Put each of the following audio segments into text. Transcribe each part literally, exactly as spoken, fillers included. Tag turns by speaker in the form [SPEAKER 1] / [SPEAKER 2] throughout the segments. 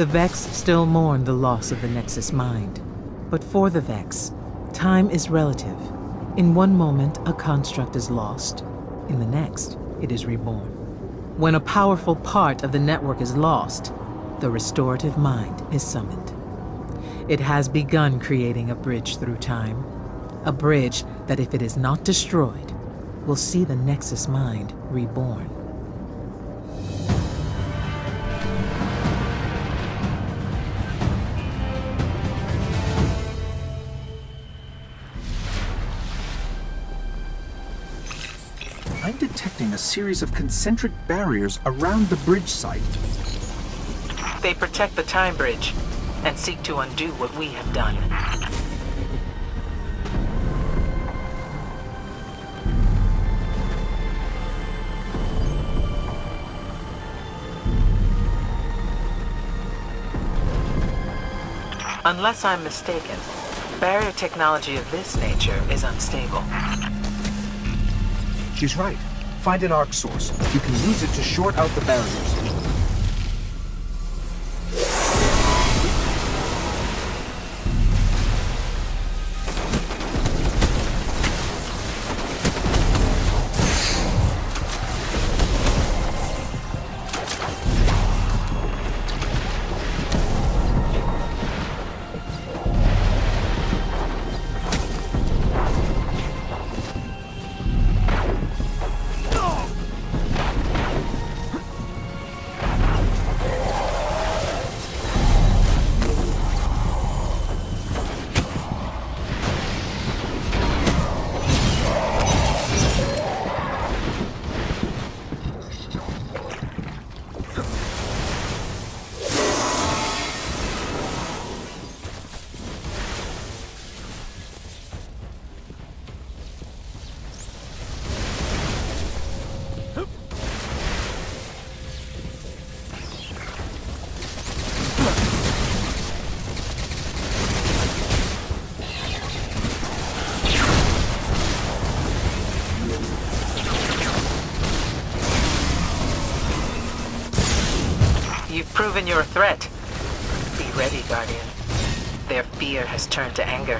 [SPEAKER 1] The Vex still mourn the loss of the Nexus Mind. But for the Vex, time is relative. In one moment, a construct is lost. In the next, it is reborn. When a powerful part of the network is lost, the restorative mind is summoned. It has begun creating a bridge through time. A bridge that, if it is not destroyed, will see the Nexus Mind reborn.
[SPEAKER 2] I'm detecting a series of concentric barriers around the bridge site.
[SPEAKER 1] They protect the time bridge and seek to undo what we have done. Unless I'm mistaken, barrier technology of this nature is unstable.
[SPEAKER 2] She's right. Find an arc source. You can use it to short out the barriers.
[SPEAKER 1] You've proven you're a threat. Be ready, Guardian. Their fear has turned to anger.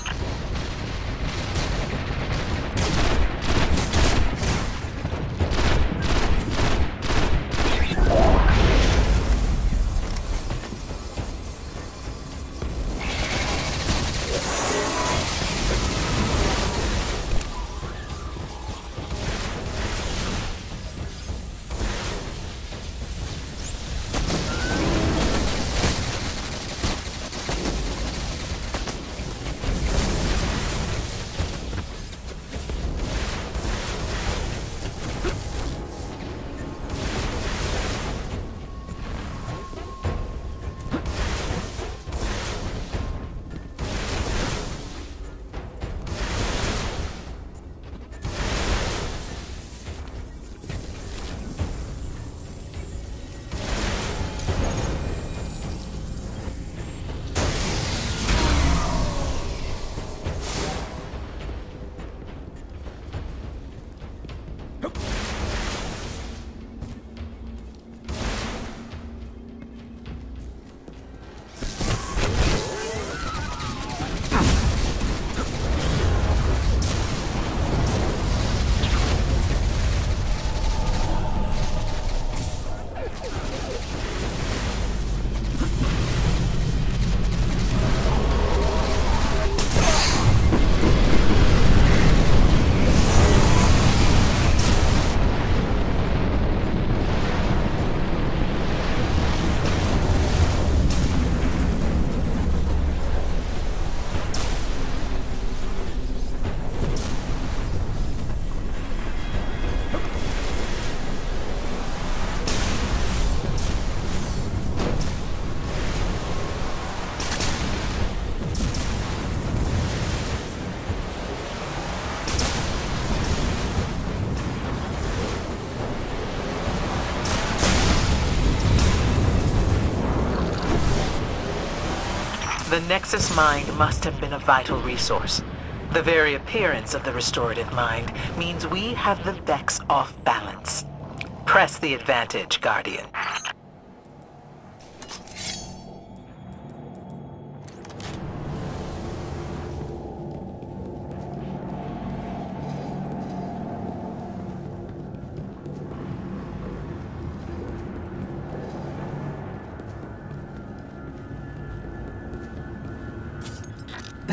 [SPEAKER 1] The Nexus Mind must have been a vital resource. The very appearance of the restorative mind means we have the Vex off balance. Press the advantage, Guardian.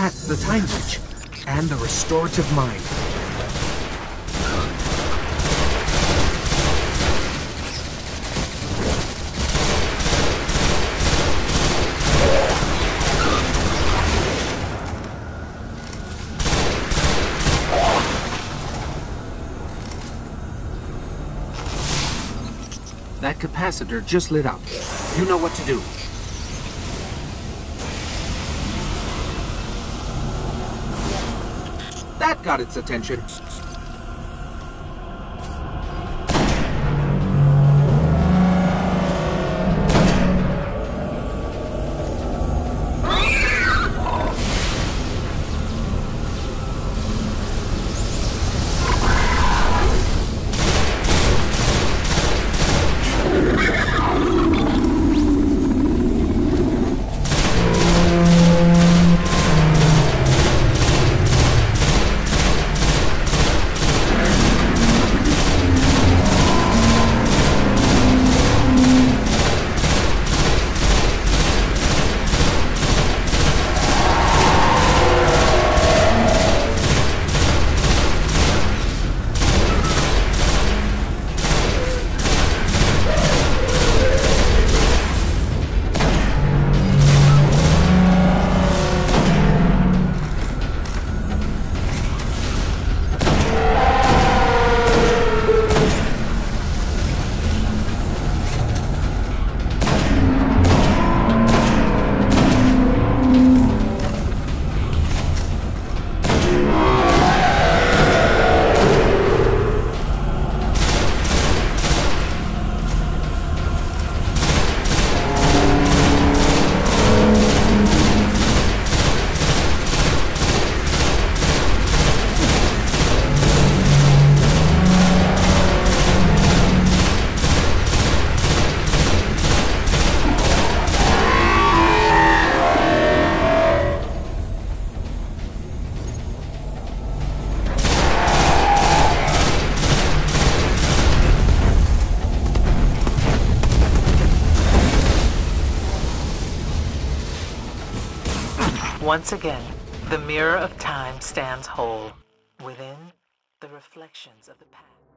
[SPEAKER 2] That's the time bridge. And the restorative mind. That capacitor just lit up. You know what to do. That got its attention.
[SPEAKER 1] Once again, the mirror of time stands whole within the reflections of the past.